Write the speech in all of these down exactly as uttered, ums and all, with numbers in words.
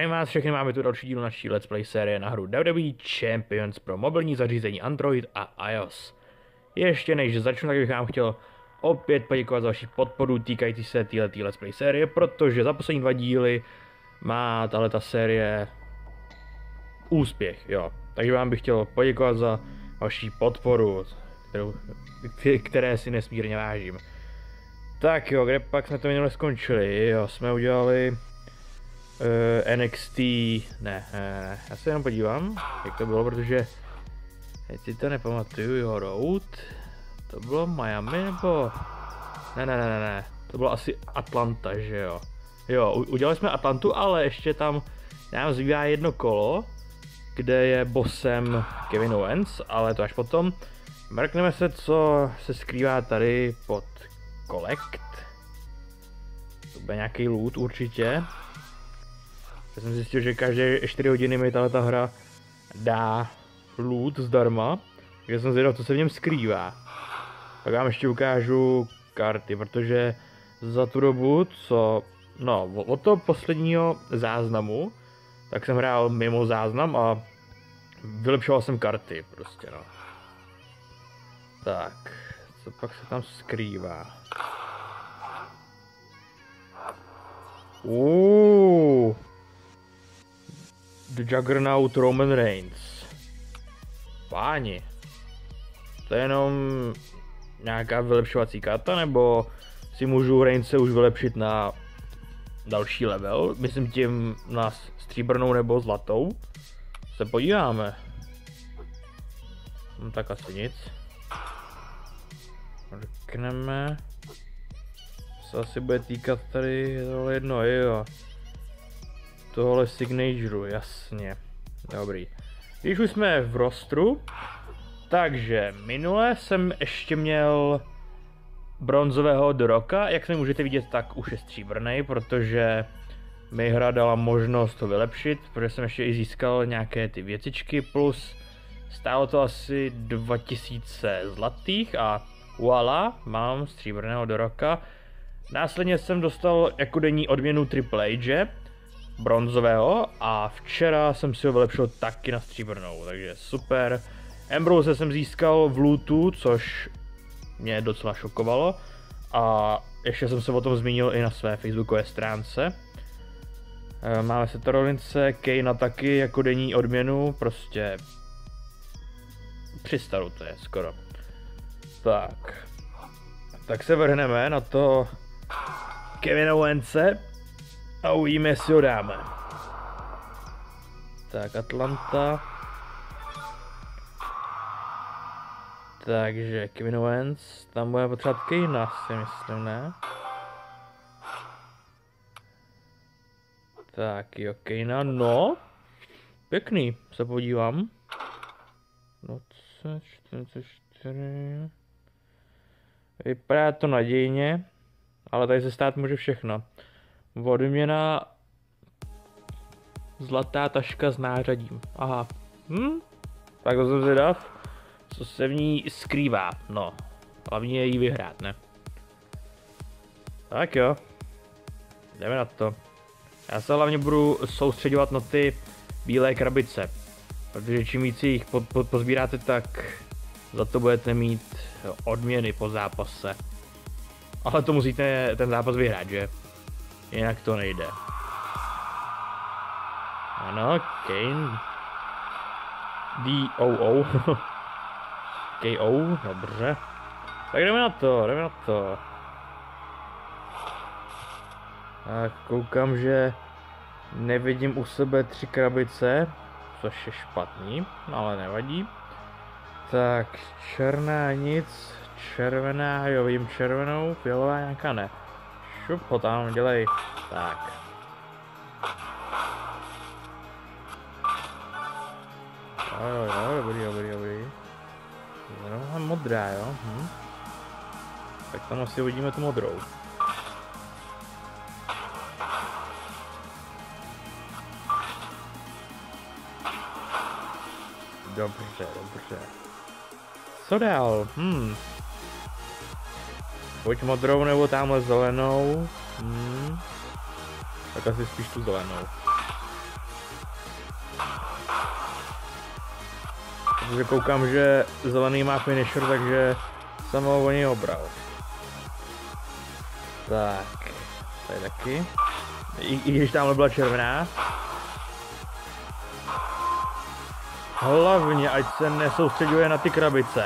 Zdravím vás všechny, máme tu další díl naší Let's Play série na hru W W E Champions pro mobilní zařízení Android a iOS. Ještě než začnu, tak bych vám chtěl opět poděkovat za vaši podporu týkající se této Let's Play série, protože za poslední dva díly má tahleta série úspěch, jo. Takže vám bych chtěl poděkovat za vaši podporu, kterou, které si nesmírně vážím. Tak jo, kde pak jsme to minule skončili? Jo, jsme udělali uh, N X T, ne, ne, ne, já se jenom podívám, jak to bylo, protože teď si to nepamatuju, jo, Road, to bylo Miami, nebo, ne, ne, ne, ne, ne, to bylo asi Atlanta, že jo, jo, udělali jsme Atlantu, ale ještě tam nám zbývá jedno kolo, kde je bossem Kevin Owens, ale to až potom. Mrkneme se, co se skrývá tady pod Collect. To bude nějaký loot určitě. Já jsem zjistil, že každé čtyři hodiny mi tato hra dá loot zdarma, takže jsem zvědav, co se v něm skrývá. Tak vám ještě ukážu karty, protože za tu dobu, co, no, od toho posledního záznamu, tak jsem hrál mimo záznam a vylepšoval jsem karty, prostě no. Tak, co pak se tam skrývá? Uuuu, The Juggernaut Roman Reigns. Páni, to je jenom nějaká vylepšovací karta, nebo si můžu Reignse už vylepšit na další level, myslím tím na stříbrnou nebo zlatou. Se podíváme. No tak asi nic. Řekneme. Se asi bude týkat tady tohle jedno, jo. Tohle signature, jasně. Dobrý. Když už jsme v rostru, takže minule jsem ještě měl bronzového The Rocka, jak se můžete vidět, tak už je stříbrnej, protože mi hra dala možnost to vylepšit, protože jsem ještě i získal nějaké ty věcičky, plus stálo to asi dva tisíce zlatých a voilà, mám stříbrného The Rocka. Následně jsem dostal jako denní odměnu Triple H, bronzového, a včera jsem si ho vylepšil taky na stříbrnou, takže super. Ambrose jsem získal v lootu, což mě docela šokovalo, a ještě jsem se o tom zmínil i na své facebookové stránce. Máme se Rolince, Kane taky jako denní odměnu, prostě při staru to je skoro. Tak, tak se vrhneme na to Kevina Owense a uvidíme, jestli ho dáme. Tak, Atlanta. Takže Kevin Owens, tam bude potřebovat Kanea, si myslím, ne? Tak jo, Kanea, no. Pěkný, se podívám. dvacet čtyřicet čtyři. Vypadá to nadějně, ale tady se stát může všechno. Odměna zlatá taška s nářadím. Aha. Hm? Tak to jsem zvědav, co se v ní skrývá. No, hlavně je jí vyhrát, ne? Tak jo. Jdeme na to. Já se hlavně budu soustředovat na ty bílé krabice, protože čím víc jich po, po, pozbíráte, tak za to budete mít odměny po zápase. Ale to musíte ten zápas vyhrát, že? Jinak to nejde. Ano, Kane. D O O. K O, dobře. Tak jdeme na to, jdeme na to. Tak koukám, že nevidím u sebe tři krabice, což je špatný, ale nevadí. Tak, černá nic, červená, jo, vidím červenou, fialová nějaká ne. Šup ho tam, dělej. Tak. Jo, jo, jo, dobrý, dobrý, dobrý. No, modrá, jo. Hm. Tak tam asi uvidíme tu modrou. Dobře, dobře. Co dál? Hm. Buď modrou nebo tamhle zelenou. Hm. Tak asi spíš tu zelenou. Protože koukám, že zelený má finisher, takže jsem ho o něj obral. Tak, tady taky. I, i když tamhle byla červená. Hlavně, ať se nesoustředuje na ty krabice.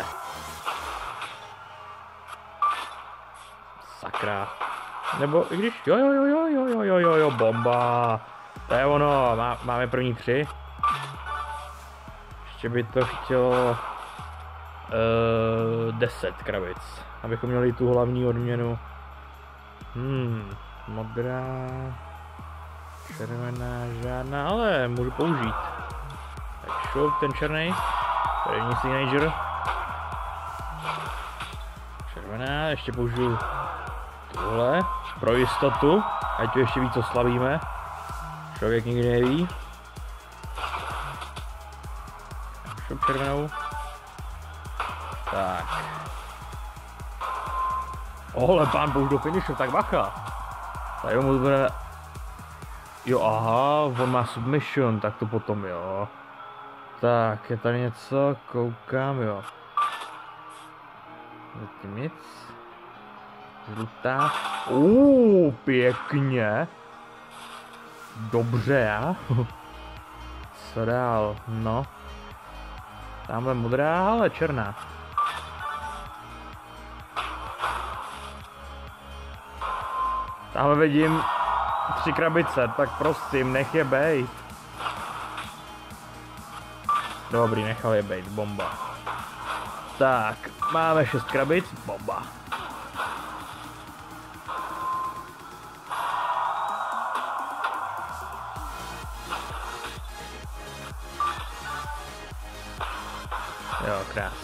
Sakra. Nebo i když, jo jo jo jo jo jo jo jo jo, bomba. To je ono, má, máme první tři. Ještě by to chtělo uh, deset krabic, abychom měli tu hlavní odměnu. Hmm, modrá, červená, žádná, ale můžu použít. Tak šup, ten černý, první signature. Červená, ještě použiju tuhle, pro jistotu, ať to ještě víc oslabíme. Člověk nikdy neví. Šup červenou. Tak. Ohle, pán použil finishu, tak bacha. Tady mu bude... Jo, aha, on má submission, tak to potom jo. Tak, je tady něco, koukám, jo. Zatím nic. Žlutá. Uuu, pěkně. Dobře, já. Co dál, no. Tamhle modrá, ale černá. Tamhle vidím tři krabice, tak prosím, nech je bejt. Dobrý, nechal je bejt, bomba. Tak, máme šest krabic, bomba. Jo, krása.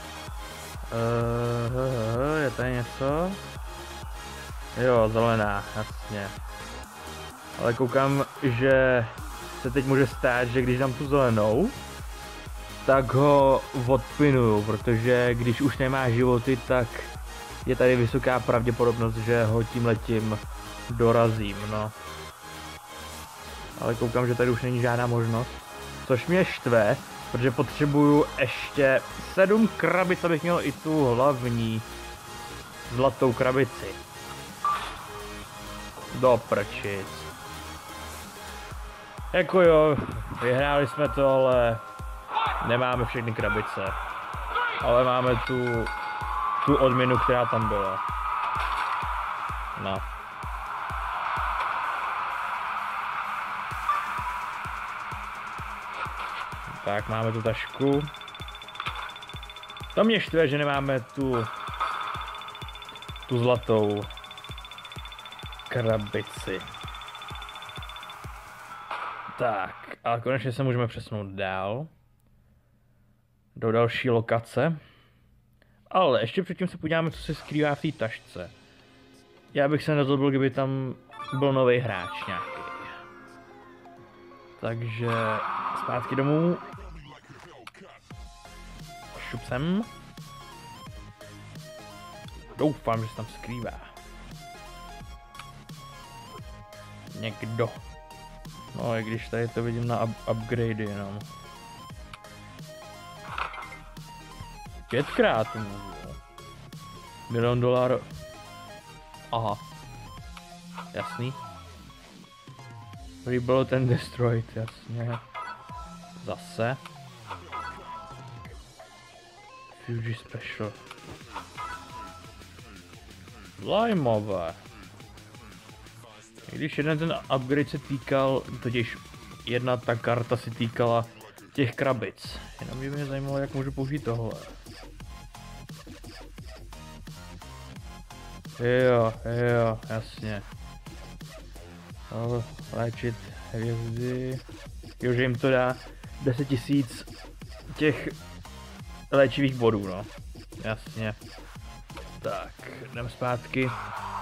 Uh, je tady něco? Jo, zelená, jasně. Ale koukám, že se teď může stát, že když dám tu zelenou, tak ho odpinuju, protože když už nemá životy, tak je tady vysoká pravděpodobnost, že ho tímhletím dorazím, no. Ale koukám, že tady už není žádná možnost, což mě štve, protože potřebuju ještě sedm krabic, abych měl i tu hlavní zlatou krabici. Do prčic. Jako jo, vyhráli jsme to, ale nemáme všechny krabice. Ale máme tu, tu odměnu, která tam byla. No. Tak, máme tu tašku. To mě štve, že nemáme tu tu zlatou krabici. Tak, a konečně se můžeme přesunout dál. Do další lokace. Ale ještě předtím se podíváme, co se skrývá v té tašce. Já bych se nezlobil, kdyby tam byl nový hráč nějaký. Takže zpátky domů. Šup sem. Doufám, že se tam skrývá někdo. No, i když tady to vidím na up upgradey jenom. Pětkrát můžu. Milion dolarů. Aha. Jasný. Rebuild and destroyed, jasně. Zase. Fuji special. Lajmové. I když jeden ten upgrade se týkal, totiž jedna ta karta se týkala těch krabic. Jenom by mě zajímalo, jak můžu použít tohle. Jo, jo, jasně. Léčit hvězdy. Jo, že jim to dá deset tisíc těch léčivých bodů, no. Jasně. Tak, jdem zpátky.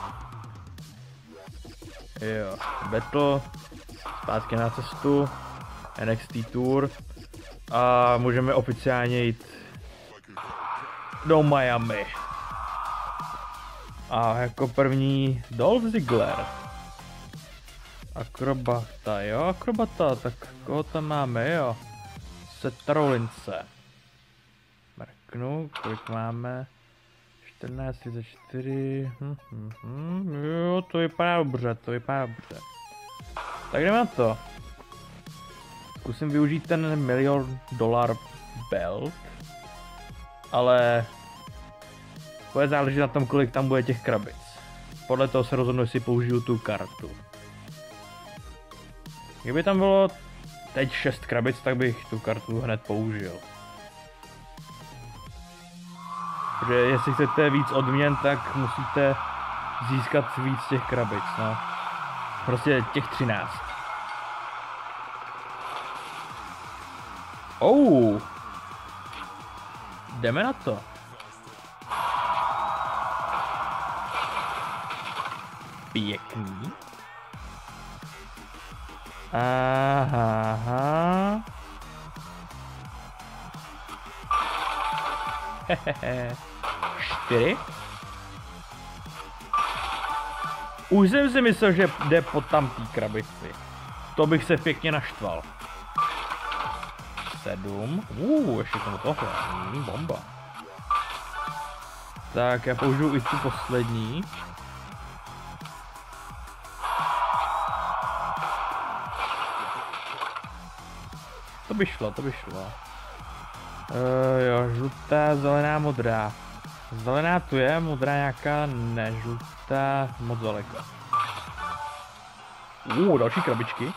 Jo, battle. Zpátky na cestu. N X T Tour. A můžeme oficiálně jít do Miami. A jako první Dolph Ziggler. Akrobata, jo, akrobata, tak koho tam máme, jo? Setrolince. Mrknu, kolik máme? čtrnáct, třicet čtyři, hm, hm, hm, jo, to vypadá dobře, to vypadá dobře. Tak jdeme na to. Zkusím využít ten milion dolar belt, ale bude záležet na tom, kolik tam bude těch krabic. Podle toho se rozhodnu, jestli použiju tu kartu. Kdyby tam bylo teď šest krabic, tak bych tu kartu hned použil. Protože jestli chcete víc odměn, tak musíte získat víc těch krabic, no. Prostě těch třináct. Oh. Jdeme na to. Pěkný. Aha. Hehehe. Čtyři. Už jsem si myslel, že jde po tamtý krabici. To bych se pěkně naštval. Sedm. Uuu, ještě tomu tohle. Hmm, bomba. Tak já použiju i tu poslední. To by šlo, to by šlo. Uh, jo, žlutá, zelená, modrá. Zelená tu je, modrá nějaká, ne, žlutá, moc daleko. Uh, další krabičky.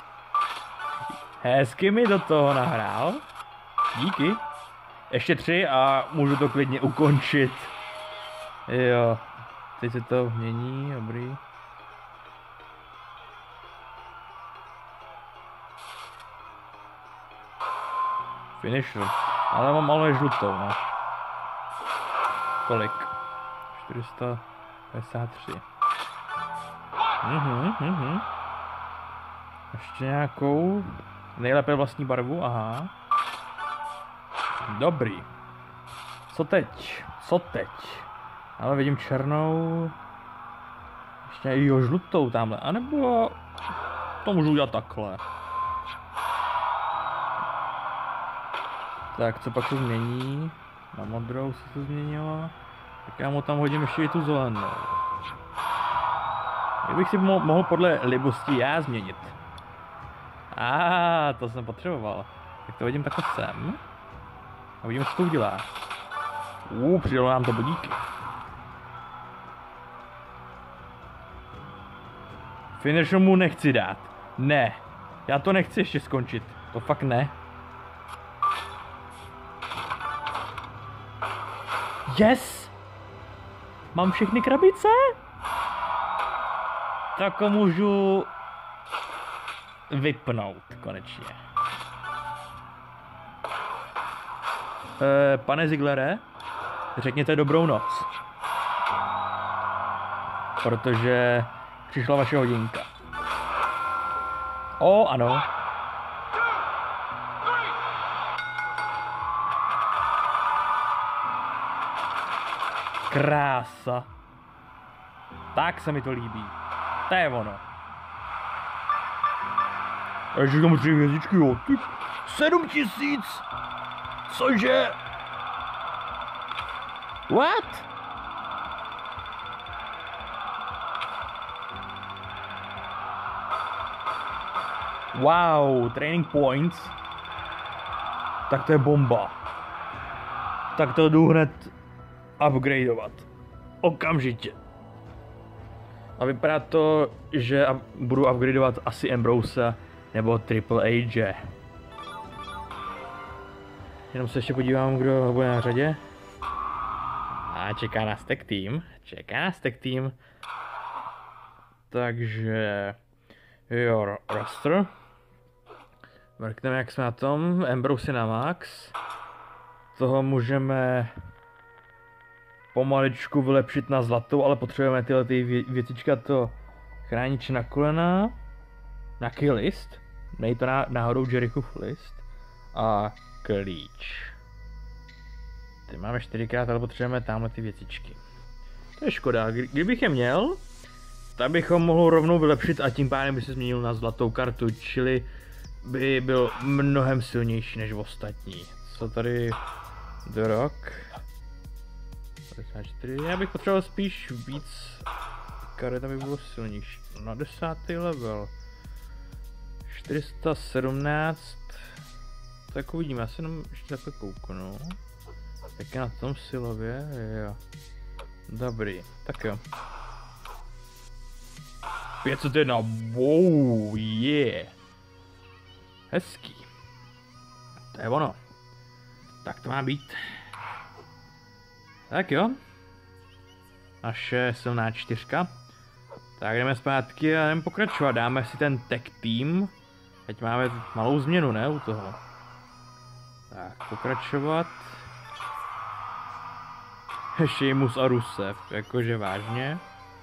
Hezky mi do toho nahrál. Díky. Ještě tři a můžu to klidně ukončit. Jo, teď se to mění, dobrý. Finisher. Ale mám malou žlutou, no. Kolik? čtyři sta padesát tři. Mhm, mhm. Ještě nějakou. Nejlépe vlastní barvu, aha. Dobrý. Co teď? Co teď? Ale vidím černou. Ještě i žlutou tamhle. A nebo to můžu udělat takhle. Tak, co pak se změní? Na modrou se to změnilo. Tak já mu tam hodím ještě i tu zelenou. Kdybych si mo mohl podle libosti já změnit. A ah, to jsem potřeboval. Tak to hodím takhle sem. A uvidíme, co to udělá. Uh, přidalo nám to bodíky. Finisher mu nechci dát. Ne. Já to nechci ještě skončit. To fakt ne. Yes! Mám všechny krabice? Tak můžu vypnout konečně. E, pane Ziglere, řekněte dobrou noc. Protože přišla vaše hodinka. O, ano. Krása. Tak se mi to líbí. To je ono. A ještě tam tři hvězdičky, jo. Ty, sedm tisíc. Cože? What? Wow, training points. Tak to je bomba. Tak to jdu hned upgradeovat. Okamžitě. A vypadá to, že budu upgradeovat asi Ambrose nebo Triple H. Jenom se ještě podívám, kdo bude na řadě. A čeká nás tag team. Čeká nás tag team. Takže... Jo, roster. Mrkneme, jak jsme na tom. Ambrose na max. Toho můžeme pomaličku vylepšit na zlatou, ale potřebujeme tyhle ty vě věcička, to chrániče na kolena, na kill list, nej to na, náhodou Jerichův list a klíč. Teď máme čtyřikrát, ale potřebujeme tamhle ty věcičky. To je škoda, Kdy, kdybych je měl, Tak bychom mohli rovnou vylepšit a tím pádem by se změnil na zlatou kartu, čili by byl mnohem silnější než ostatní. Co tady The Rock? padesát čtyři. Já bych potřeboval spíš víc karet, aby bylo silnější. Na desátý level. čtyři sta sedmnáct. Tak uvidíme, já se jenom ještě takhle kouknu. Jak je na tom silově? Jo. Dobrý, tak jo. pět set jedna, wow, yeah. Hezký. To je ono. Tak to má být. Tak jo. Naše silná čtyřka. Tak jdeme zpátky a jdeme pokračovat. Dáme si ten tech team. Teď máme malou změnu, ne, u toho. Tak, pokračovat. Sheamus a Rusev, jakože vážně.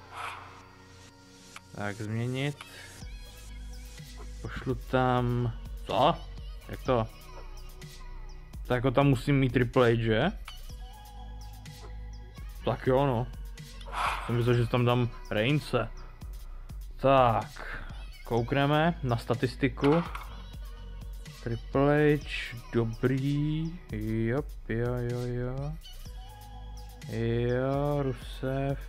Tak, změnit. Pošlu tam... Co? Jak to? Tak ho tam musím mít Triple H, že? Tak jo, no. Jsem myslel, že tam dám Reince. Tak, koukneme na statistiku. Triple H, dobrý. Jop, jo, jo, jo. Jo, Rusev.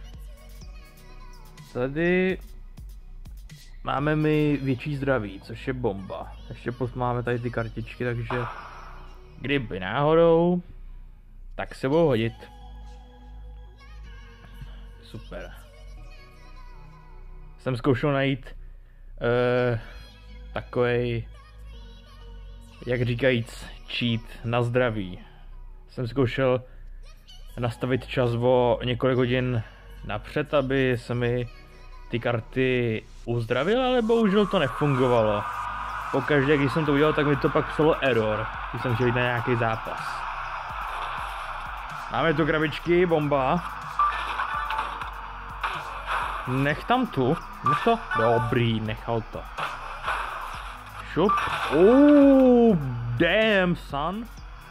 Tady máme mi větší zdraví, což je bomba. Ještě máme tady ty kartičky, takže kdyby náhodou, tak se budou hodit. Super. Jsem zkoušel najít uh, takovej, jak říkajíc, cheat na zdraví. Jsem zkoušel nastavit čas o několik hodin napřed, aby se mi ty karty uzdravily, ale bohužel to nefungovalo. Pokaždé, když jsem to udělal, tak mi to pak psalo error, když jsem chtěl jít na nějaký zápas. Máme tu krabičky, bomba. Nech tam tu, nech to, dobrý, nechal to. Šup, oh, damn son.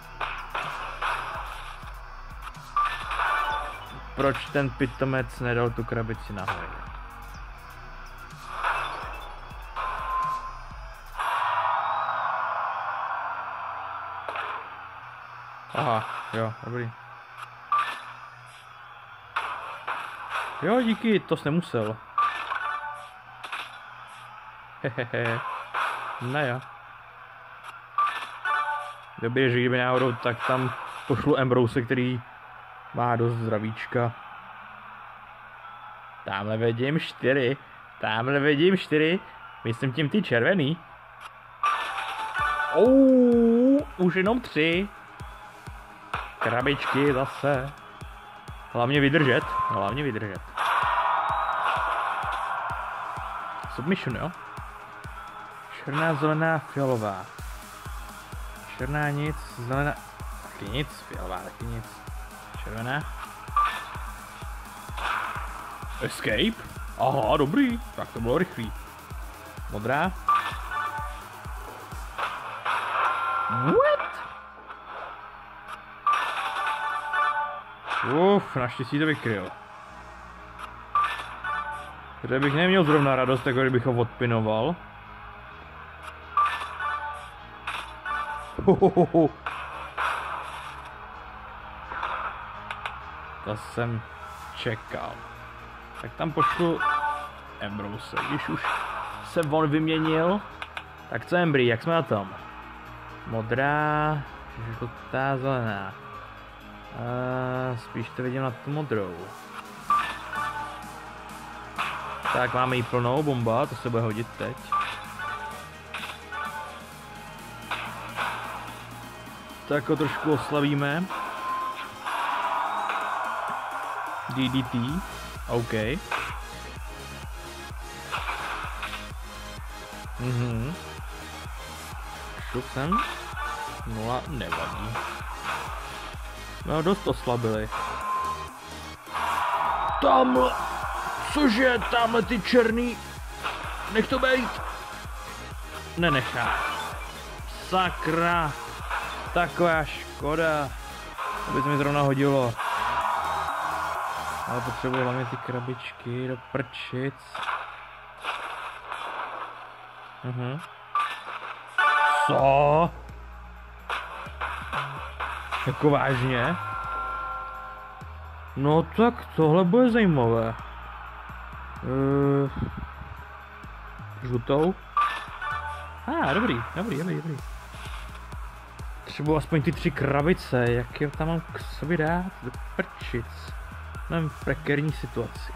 Proč ten pitomec nedal tu krabici nahoru? Aha, jo, dobrý. Jo, díky, to jsi nemusel. Hehehe. No jo. Dobrý, že kdyby náhodou, tak tam pošlu Ambrose, který má dost zdravíčka. Tamhle vidím čtyři. Tamhle vidím čtyři. Myslím tím ty červený. Ouuu, už jenom tři. Krabičky zase. Hlavně vydržet. Hlavně vydržet. Submission, jo? Černá, zelená, fialová. Černá nic, zelená... Taky nic, fialová taky nic. Červená. Escape? Aha, dobrý. Tak to bylo rychlý. Modrá. What? Uf, naštěstí to vykryl. Protože bych neměl zrovna radost, jako kdybych ho odpinoval. Hohoho. To jsem čekal. Tak tam pošlu Ambrose, když už se on vyměnil. Tak co Embry, jak jsme na tom? Modrá, žlutá, zelená. Uh, spíš to vidím na tu modrou. Tak máme jí plnou, bomba, to se bude hodit teď. Tak ho trošku oslavíme. D D T, OK. Mhm. Šup sem. Nula, nevadí. No, dost oslabili. Tamhle, cože, tamhle ty černý, nech to být. Nenechá. Sakra, taková škoda, aby se mi zrovna hodilo. Ale potřebuji hlavně ty krabičky do prčic. Mhm. Co? Jako vážně? No tak tohle bude zajímavé. Uh, žlutou? A, ah, dobrý, dobrý, dobrý, dobrý. Třeba aspoň ty tři krabice, jak je tam mám k sobě dát do prčic. Mám v prekérní situaci.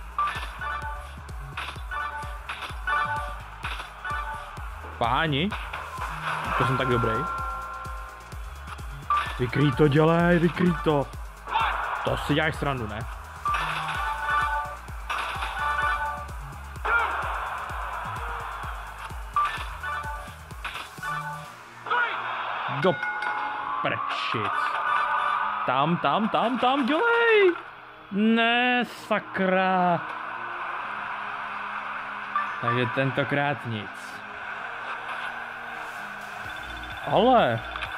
Páni, to jsem tak dobrý. Vykrý to, dělej, vykrý to. To si děláš srandu, ne? Do prčic. Tam, tam, tam, tam, dělej! Ne, sakra. Takže tentokrát nic. Ale...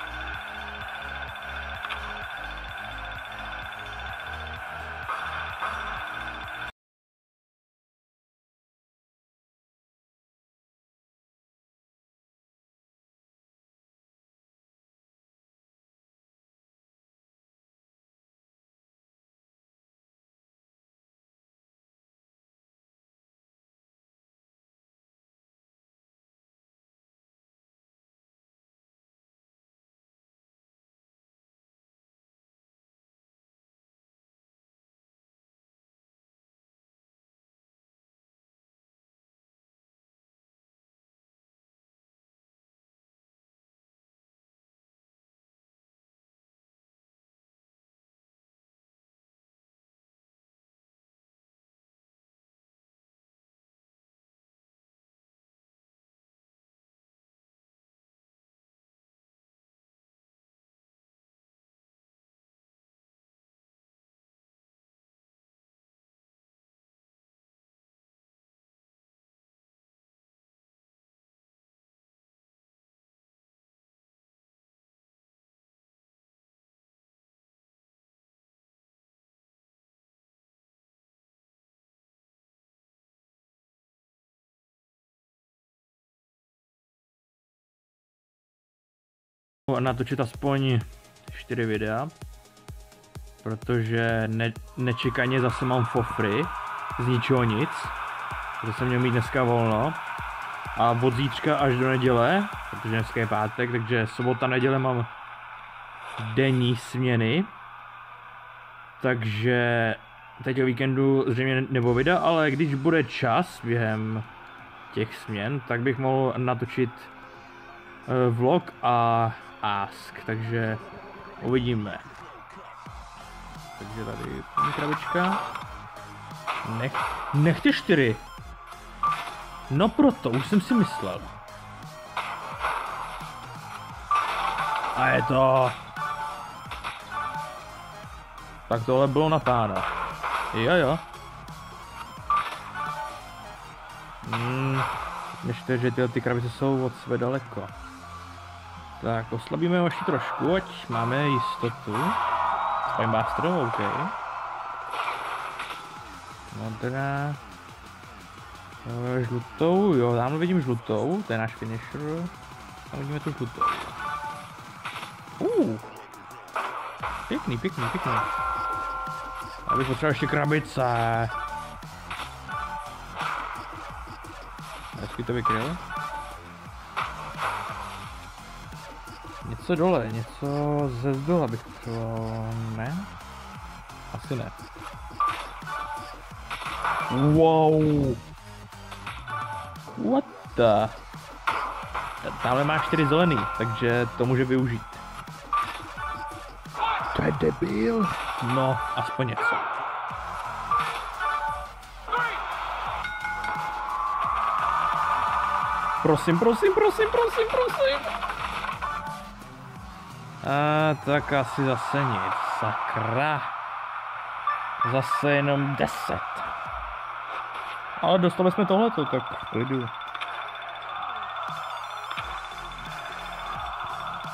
Natočit aspoň čtyři videa, protože ne, nečekaně zase mám for free, z ničeho nic, to jsem měl mít dneska volno a od zítřka až do neděle, protože dneska je pátek, takže sobota, neděle mám denní směny, takže teď o víkendu zřejmě nebo videa, ale když bude čas během těch směn, tak bych mohl natočit uh, vlog a ask, takže uvidíme. Takže tady první krabička. Nech, nech ty čtyři. No proto, už jsem si myslel. A je to... Tak tohle bylo na pána. Jo jo. Hmm, nešte, že tyhle ty krabice jsou od sebe daleko. Tak, oslabíme ho ještě trošku, ať máme jistotu. Spinebuster, OK. Modrá. Žlutou, jo, tamhle vidím žlutou, to je náš finisher. Tam vidíme tu žlutou. Uh. Pěkný, pěkný, pěkný. Abych potřeboval ještě krabice. Hezky to vykryl. Něco dole, něco ze zdola bych potřeboval, ne? Asi ne. Wow! What the? Tamhle máš čtyři zelený, takže to může využít. To je debil. No, aspoň něco. Prosím, prosím, prosím, prosím, prosím. A tak asi zase nic, sakra. Zase jenom deset. Ale dostali jsme tohleto, tak v klidu.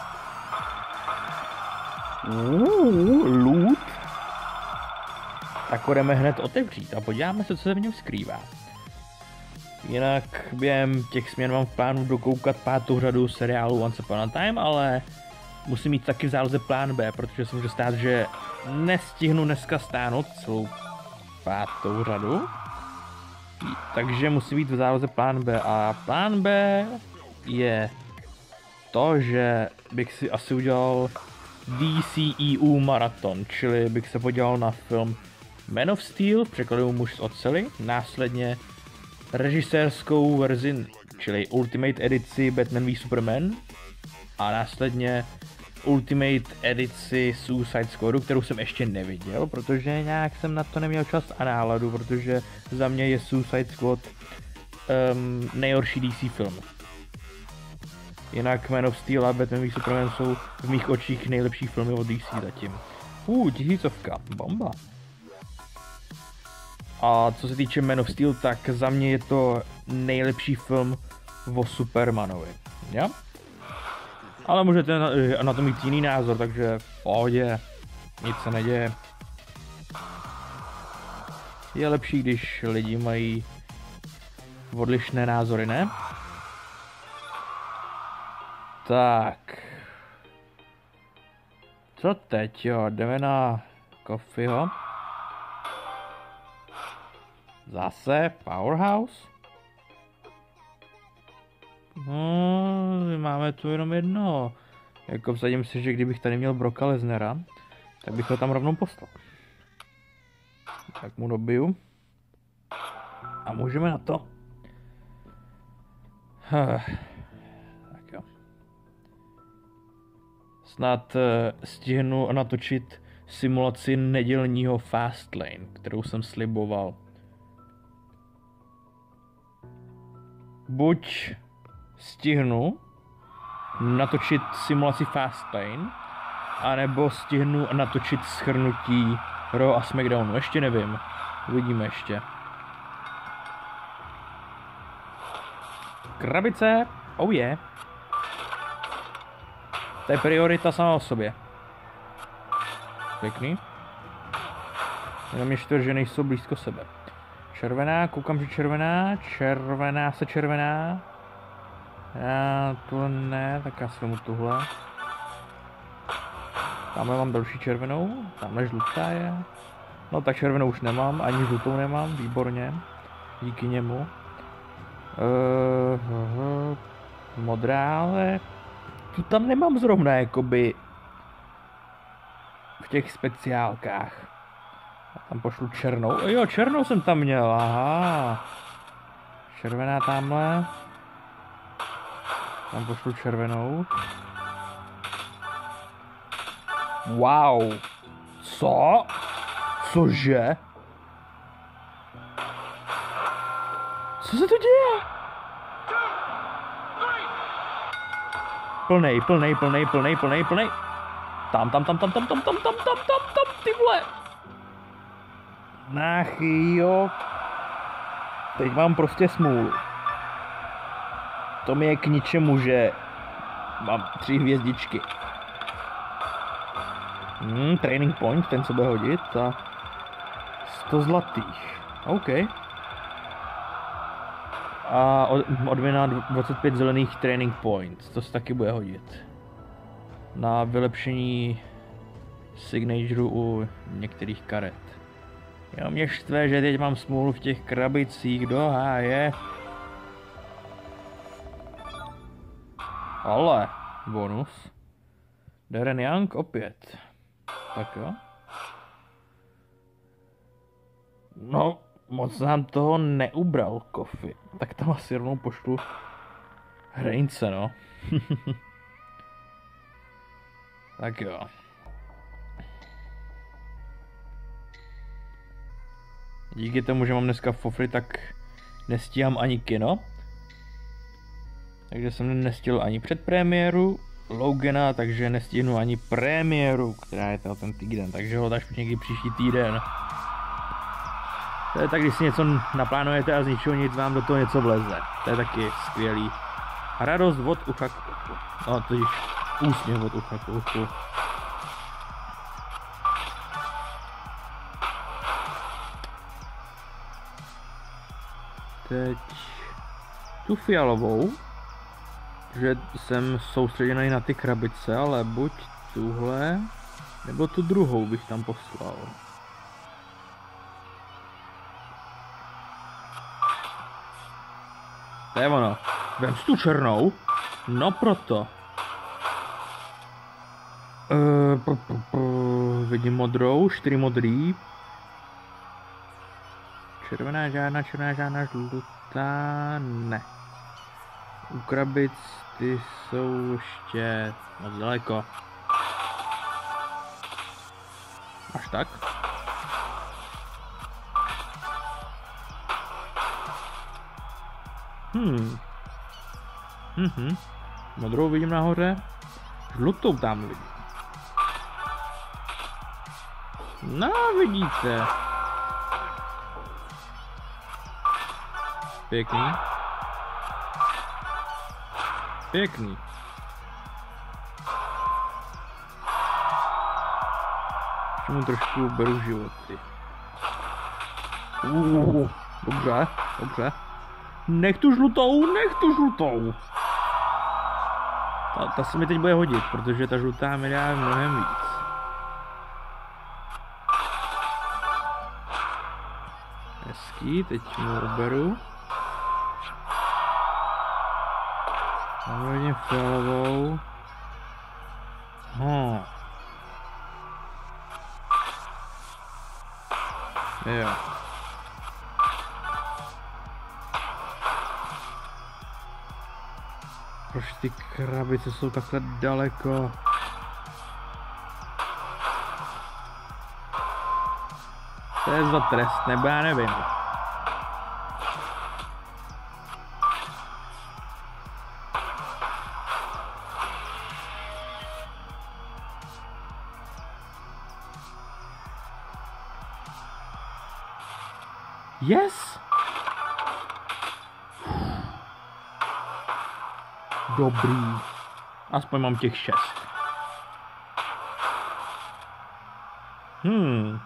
Uuu, loot. tak ho jdeme hned otevřít a podíváme se, co se v něm skrývá. Jinak během těch směn mám v plánu dokoukat pátou řadu seriálu Once Upon a Time, ale musím mít taky v záloze plán B, protože se může stát, že nestihnu dneska stáhnout celou pátou řadu. Takže musí být v záloze plán B a plán B je to, že bych si asi udělal D C E U maraton, čili bych se podíval na film Man of Steel, v překladu Muž z oceli, následně režisérskou verzi, čili Ultimate edici Batman v Superman a následně Ultimate edici Suicide Squadu, kterou jsem ještě neviděl, protože nějak jsem na to neměl čas a náladu, protože za mě je Suicide Squad um, nejhorší D C film. Jinak Man of Steel a Batman v Superman jsou v mých očích nejlepší filmy od D C zatím. Uh, tisícovka, bomba. A co se týče Man of Steel, tak za mě je to nejlepší film o Supermanovi, jo? Ale můžete na, na to mít jiný názor, takže v pohodě, nic se neděje. Je lepší, když lidi mají odlišné názory, ne? Tak. Co teď, jo, jdeme na Coffeeho. Zase Powerhouse. No, máme tu jenom jedno. Jako vsadím si, že kdybych tady měl Brocka Lesnara, tak bych ho tam rovnou poslal. Tak mu dobiju. A můžeme na to. Tak jo. Snad stihnu natočit simulaci nedělního Fastlane, kterou jsem sliboval. Buď stihnu natočit simulaci Fastlane, anebo stihnu natočit shrnutí Raw a SmackDownu. Ještě nevím. Uvidíme ještě. Krabice. Oh yeah. To je priorita sama o sobě. Pěkný. Jenom je čtyř, že nejsou blízko sebe. Červená, koukám, že červená, červená se červená. Já tu ne, tak já si mu tuhle. Tamhle mám další červenou, tamhle žlutá je. No tak červenou už nemám, ani žlutou nemám, výborně. Díky němu. Uh, uh, modrá, ale tu tam nemám zrovna, jakoby v těch speciálkách. A tam pošlu černou. Jo, černou jsem tam měl, aha. Červená tamhle. Tam pošlu červenou. Wow. Co? Cože? Co se to děje? Plnej, plnej, plnej, plnej, plnej, plnej. Tam, tam, tam, tam, tam, tam, tam, tam, tam, tam, tam, ty vole. Ach jo. Teď mám prostě smůlu. To mi je k ničemu, že mám tři hvězdičky. Hmm, training point, ten se bude hodit a sto zlatých. OK. A odměna dvacet pět zelených training points, to se taky bude hodit. Na vylepšení signatureu u některých karet. Jo, mě štve, že teď mám smůlu v těch krabicích do háje. Ale, bonus. Darren Young opět. Tak jo. No, moc nám toho neubral Kofi. Tak tam asi rovnou pošlu Hrejnce, no. Tak jo. Díky tomu, že mám dneska fofry, tak nestíhám ani kino. Takže jsem nestihl ani předpremiéru Logana, takže nestihnu ani premiéru, která je to ten týden, takže ho až někdy příští týden. To je tak, když si něco naplánujete a z ničeho nic vám do toho něco vleze. To je taky skvělý. Radost od ucha k uchu. No, totiž úsměv od ucha k uchu. teď tu fialovou, že jsem soustředěný na ty krabice, ale buď tuhle, nebo tu druhou bych tam poslal. To je ono. Vem si tu černou. No proto. Uh, p, p, p, vidím modrou, čtyři modrý. Červená žádná, červená žádná, žlutá, ne. U krabic ty jsou ještě moc daleko. Až tak. Hmm. Mhm. Modrou vidím nahoře. Žlutou tam vidím. No, vidíte. Pěkný. Pěkný. Ještě mu trošku beru životy. Uh, dobře, dobře. Nech tu žlutou, nech tu žlutou. Ta, ta se mi teď bude hodit, protože ta žlutá mi dá mnohem víc. Hezký, teď mu uberu. Mám hodně fialovou. Hm. Jo. Proč ty krabice jsou takhle daleko? To je za trest, nebo já nevím. Yes! Dobrý. Aspoň mám těch šest. Hmm.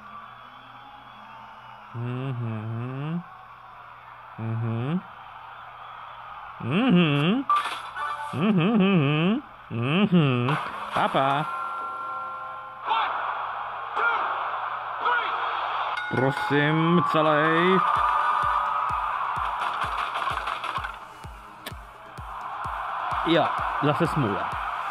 Mhm. Mhm. Mhm. Mhm. Mhm. Papa. Prosím, celej. Jo, zase smůla.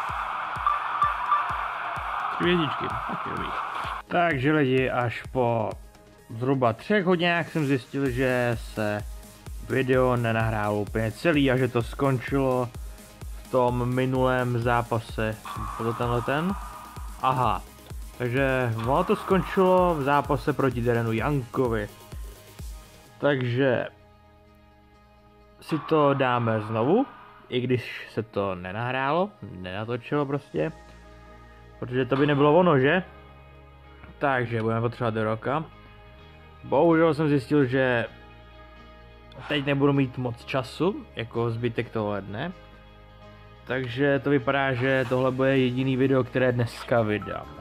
Tři vědičky, taky dobrý. Takže lidi, až po zhruba třech hodinách jsem zjistil, že se video nenahrálo úplně celý a že to skončilo v tom minulém zápase. Byl to tenhle ten? Aha, takže ono to skončilo v zápase proti Darenu Youngovi. Takže si to dáme znovu, i když se to nenahrálo, nenatočilo prostě. Protože to by nebylo ono, že? Takže budeme potřebovat do roka. Bohužel jsem zjistil, že teď nebudu mít moc času, jako zbytek tohle dne. Takže to vypadá, že tohle bude jediný video, které dneska vydám.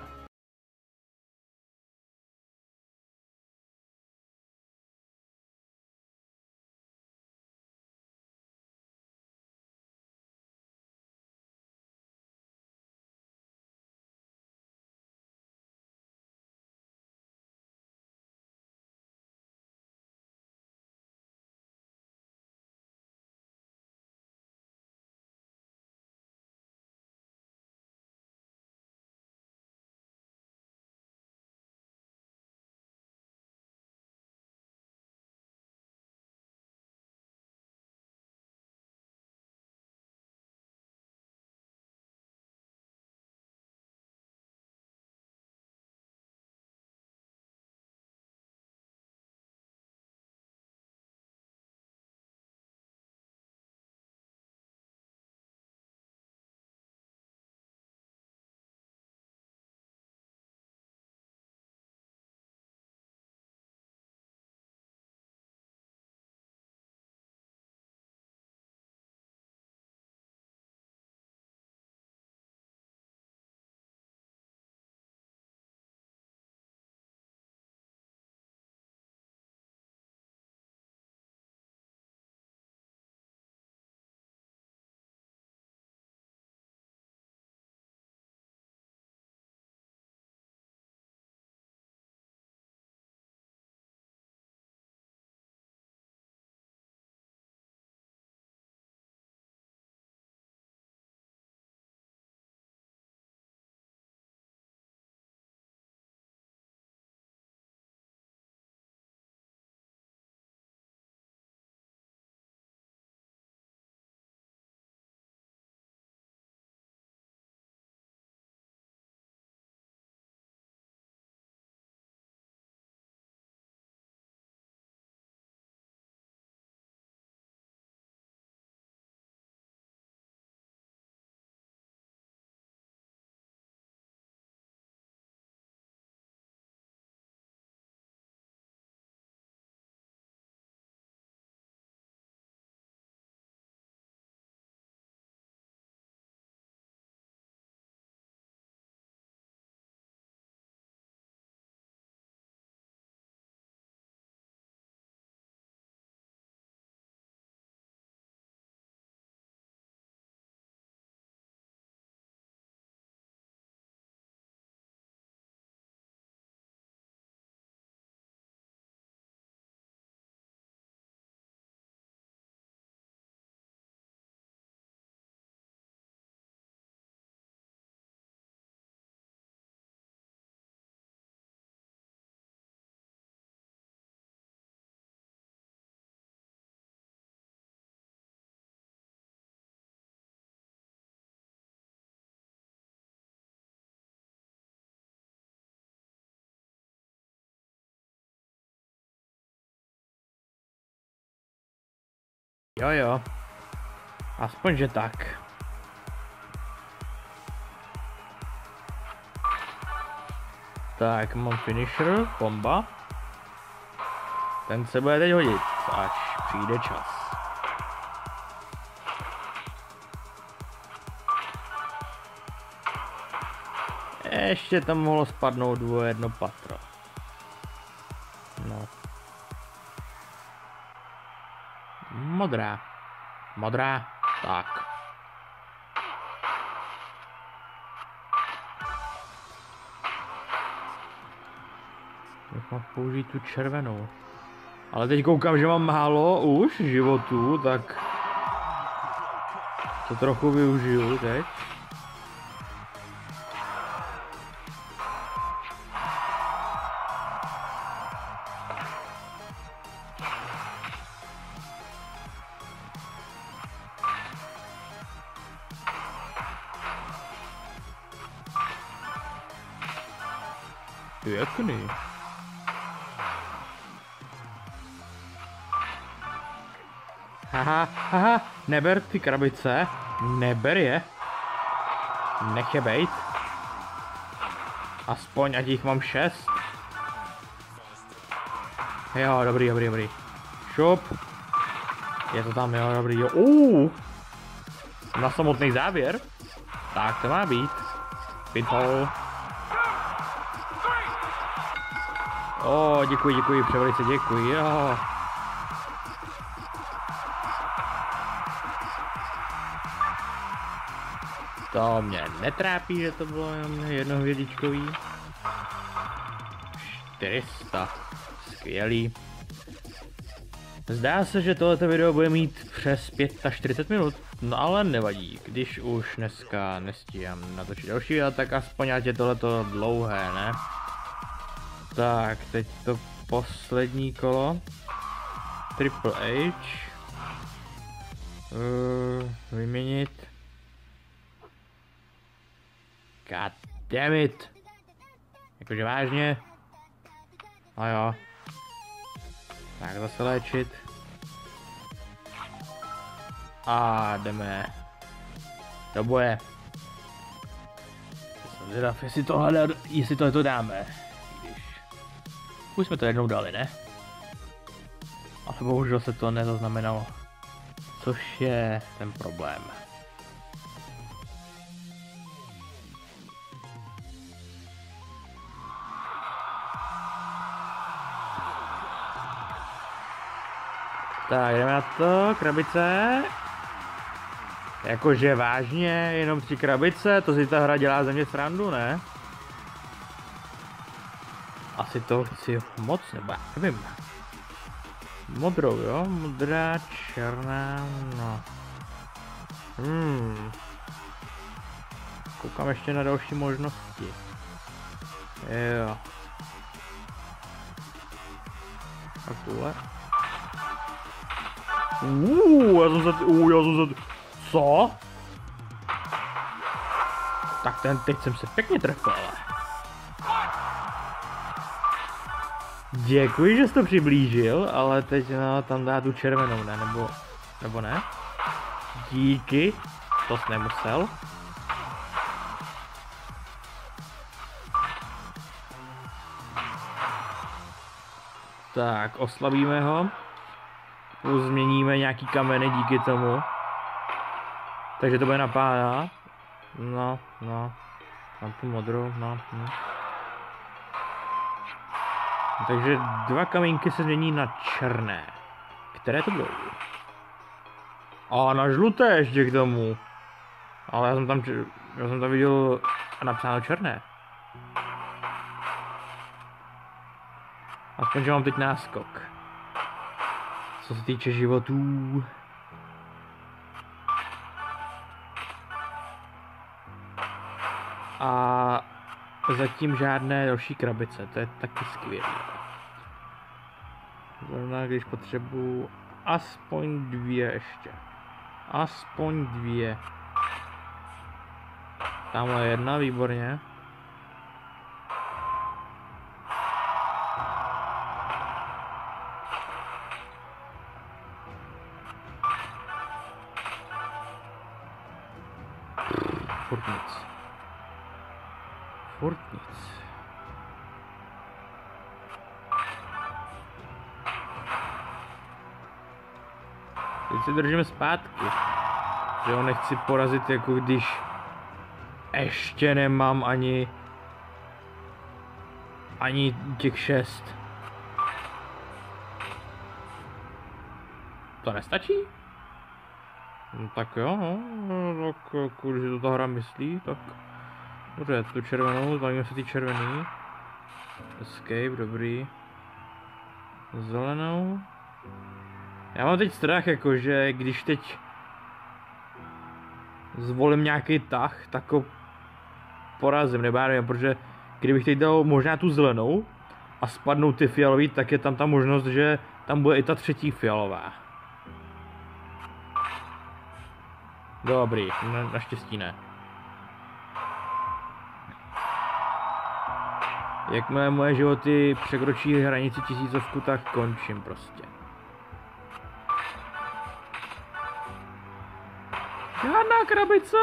Jo jo. Aspoň že tak. Tak, mám finisher, bomba. Ten se bude teď hodit, až přijde čas. Ještě tam mohlo spadnout dvoje jedno patro. No. Modrá. Modrá. Tak. Bych mohl použít tu červenou. Ale teď koukám, že mám málo už životů, tak to trochu využiju teď. Pěkný. Haha, haha, neber ty krabice, neber je. Nech je bejt. Aspoň ať jich mám šest. Jo, dobrý, dobrý, dobrý. Šup. Je to tam, jo, dobrý, jo. Uh, na samotný závěr. Tak to má být. Pinhole. O, oh, děkuji, děkuji, převelice děkuji, jo. To mě netrápí, že to bylo jenom jednohvězdičkový. čtyři sta. Skvělý. Zdá se, že tohleto video bude mít přes čtyřicet pět minut. No ale nevadí, když už dneska nestíhám natočit další video, tak aspoň ať je tohleto dlouhé, ne? Tak, teď to poslední kolo. Triple H. Uh, vyměnit. God damn it. Jakože vážně. No jo. Tak zase léčit. A jdeme do boje. Jsem zvědav, jestli tohle, jestli tohle to dáme. Už jsme to jednou dali, ne? Ale bohužel se to nezaznamenalo. Což je ten problém. Tak, jdeme na to, krabice. Jakože vážně, jenom tři krabice, to si ta hra dělá ze mě srandu, ne? Asi to chci moc, nebo já nevím. Modrou, jo? Modrá, černá, no. Hmm. Koukám ještě na další možnosti. Jo. A tuhle. Uuu, já jsem se, uuu, já jsem se, co? Tak ten, teď jsem se pěkně trefil. Děkuji, že jsi to přiblížil, ale teď no, tam dá tu červenou, ne? Nebo, nebo ne? Díky, to jsi nemusel. Tak, oslabíme ho. Plus změníme nějaký kameny díky tomu. Takže to bude na pána. No, no. Mám tu modrou, no. Hm. Takže dva kamínky se změní na černé. Které to budou? A na žluté ještě k tomu. Ale já jsem tam, já jsem tam viděl napsáno černé. Aspoň, že mám teď náskok. Co se týče životů. A zatím žádné další krabice, to je taky skvělé. Zrovna když potřebuji aspoň dvě ještě. Aspoň dvě. Tamhle jedna, výborně. Furt nic. Teď se držíme zpátky. Že ho nechci porazit, jako když ještě nemám ani ani těch šest. To nestačí? No, tak jo, no, tak jako, když to ta hra myslí, tak dobře, tu červenou, zbavíme se ty červený. Escape, dobrý. Zelenou. Já mám teď strach, jakože když teď zvolím nějaký tah, tak ho porazím, nebo já nevím, protože kdybych teď dal možná tu zelenou a spadnou ty fialový, tak je tam ta možnost, že tam bude i ta třetí fialová. Dobrý, na, naštěstí ne. Jakmile moje životy překročí hranici tisícovku, tak končím prostě. Žádná krabice?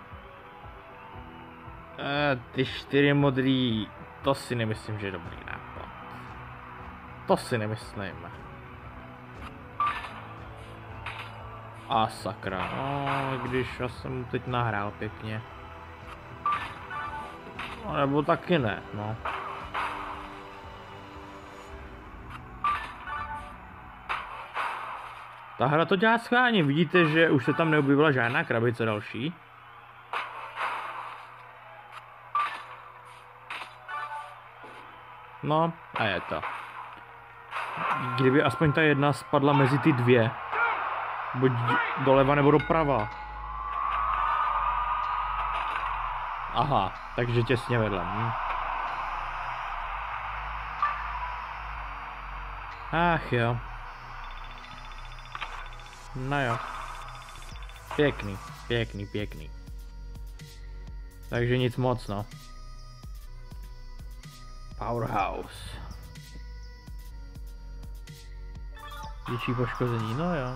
E, ty čtyři modrý, to si nemyslím, že je dobrý nápad. To si nemyslím. A sakra, no, když já jsem mu teď nahrál pěkně. No, nebo taky ne, no. Ta hra to dělá schválně, vidíte, že už se tam neobjevila žádná krabice další. No, a je to. Kdyby aspoň ta jedna spadla mezi ty dvě. Buď doleva nebo doprava. Aha, takže těsně vedle. Hm. Ach jo. No jo. Pěkný, pěkný, pěkný. Takže nic moc, no. Powerhouse. Větší poškození, no jo.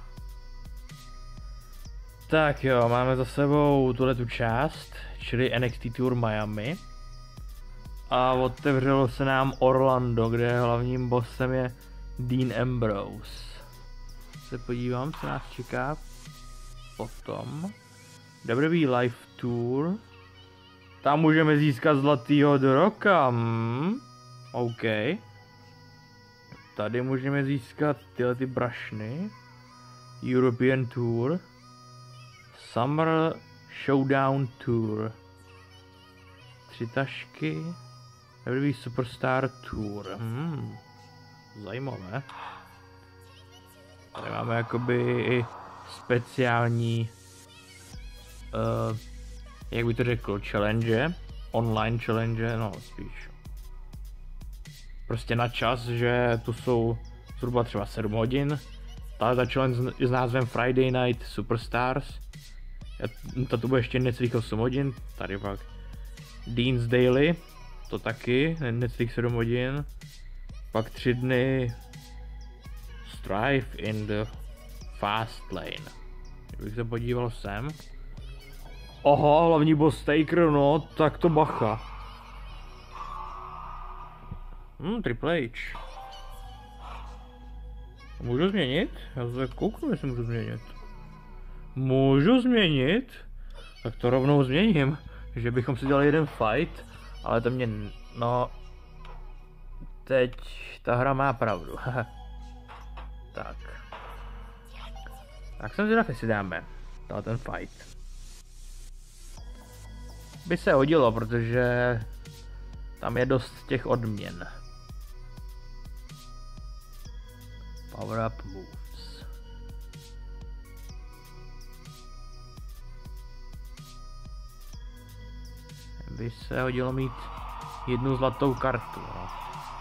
Tak jo, máme za sebou tuhletu část, čili N X T Tour Miami. A otevřelo se nám Orlando, kde hlavním bossem je Dean Ambrose. Se podívám, co nás čeká potom. W W E Live Tour. Tam můžeme získat zlatýho droka. Hmm. OK. Tady můžeme získat tyhle ty brašny. European Tour. Summer Showdown Tour. Tři tašky. W W E Superstar Tour. Hmm. Zajímavé. Tady máme jakoby i speciální, uh, jak bych to řekl, challenge, online challenge, no spíš. Prostě na čas, že tu jsou zhruba třeba sedm hodin. Tahle challenge s názvem Friday Night Superstars. To tu bude ještě necelých osm hodin, tady pak Dean's Daily, to taky, necelých sedm hodin. Pak tři dny Strife in the Fast Lane. Kdybych se podíval sem. Aha, hlavní boss Taker, no, tak to bacha. Hm, Triple H. Můžu změnit? Já se kouknu, jestli můžu změnit. Můžu změnit? Tak to rovnou změním. Že bychom si dělali jeden fight, ale to mě, no... Teď ta hra má pravdu. Tak. Tak jsem zvědav, jestli dáme dal ten fight. By se hodilo, protože tam je dost těch odměn. Power up moves. By se hodilo mít jednu zlatou kartu. No.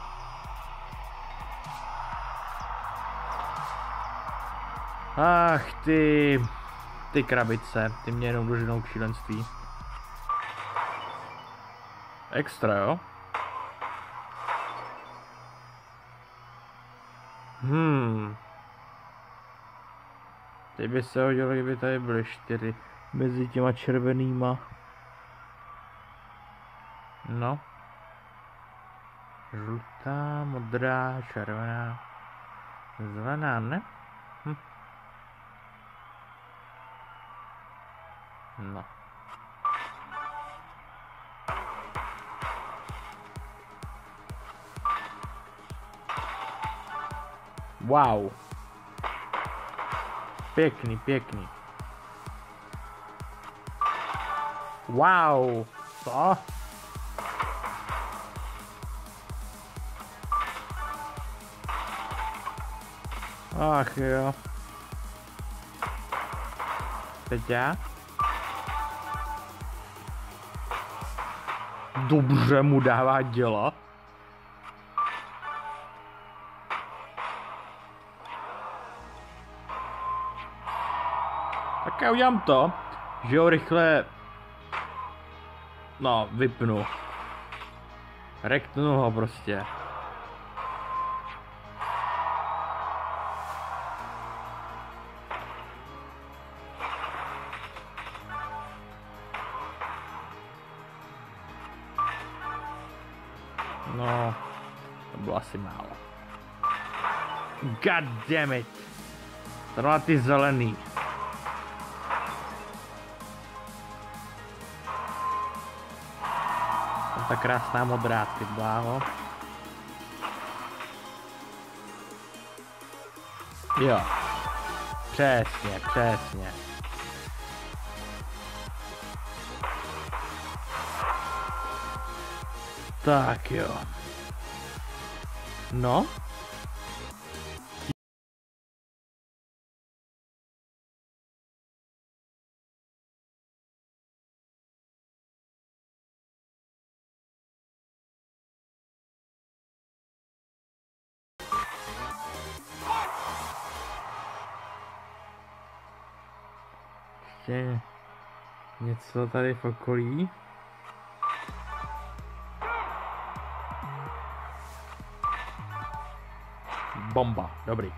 Ach ty, ty krabice, ty mě jenom doženou k šílenství. Extra, jo? Hmm. Teď by se hodilo, kdyby tady byly čtyři mezi těma červenýma. No. Žlutá, modrá, červená, zelená, ne? Hm. No. Wow. Pěkný, pěkný. Wow. Co? Ach jo. Teď já? Dobře mu dává děla. Tak já udělám to, že ho rychle... No, vypnu. Rektnu ho prostě. No, to bylo asi málo. God damn it. Zrovna ty zelený. Ta krásná modrá, ty bláho. Jo. Přesně, přesně. Tak jo. No. Ještě něco tady v okolí. Bomba, dobrý.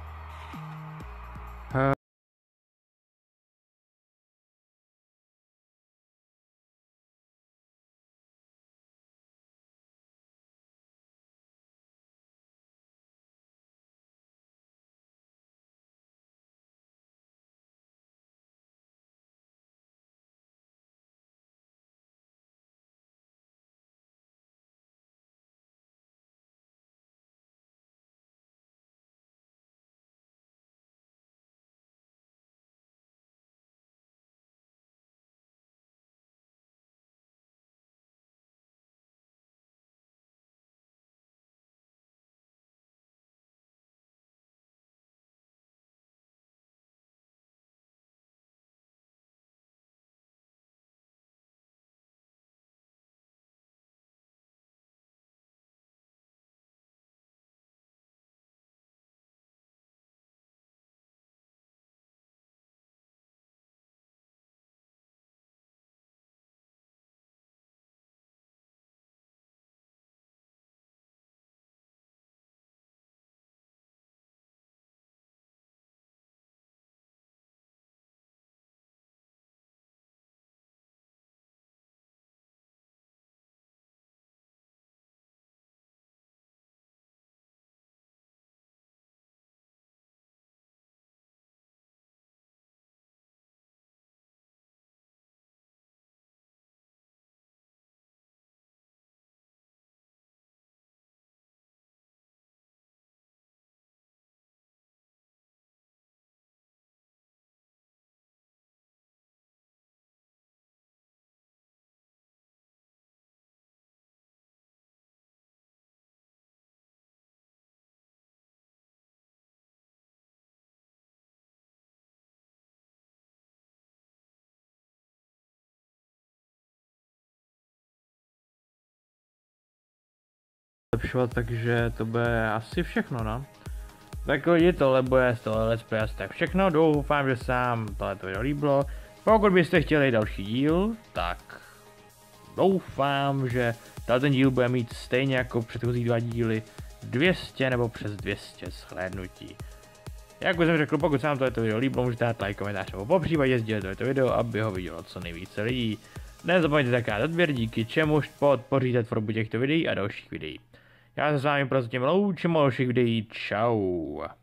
Zlepšovat, takže to bude asi všechno, no. Tak lidi, tohle bude z tohle let's play asi tak všechno, doufám, že se vám tohleto video líbilo. Pokud byste chtěli další díl, tak doufám, že ten díl bude mít stejně jako předchozí dva díly dvě stě nebo přes dvě stě shlédnutí. Jak už jsem řekl, pokud se vám tohleto video líbilo, můžete dát like, komentář nebo popřípadě sdílet tohleto video, aby ho vidělo co nejvíce lidí. Nezapomeňte také odběr, díky čemuž podpoříte tvorbu těchto videí a dalších videí. Já se s vámi prozatím loučím a dalších videí. Čau.